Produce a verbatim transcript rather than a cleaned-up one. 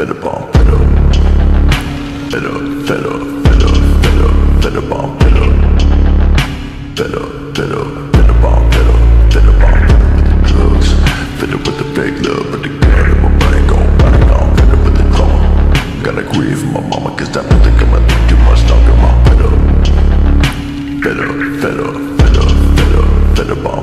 fed up on fed up, fed up, fed up, fed up, fed up, fed up on fed up, fed up, fed up, fed up on fed up, fed up on fed up with the drugs, fed up with the fake love, but the gun in my brain gon' run it on, fed up with the drama. Gotta grieve for my mama, cause that don't think I'ma do too much talking. I'm fed up, fed up, fed up, fed up, fed up, fed up on